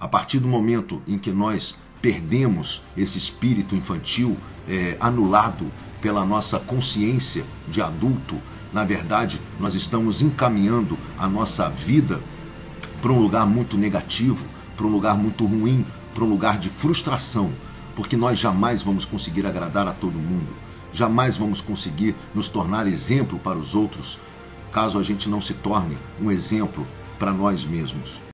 A partir do momento em que nós perdemos esse espírito infantil anulado pela nossa consciência de adulto, na verdade, nós estamos encaminhando a nossa vida para um lugar muito negativo, para um lugar muito ruim, para um lugar de frustração, porque nós jamais vamos conseguir agradar a todo mundo, jamais vamos conseguir nos tornar exemplo para os outros, caso a gente não se torne um exemplo para nós mesmos.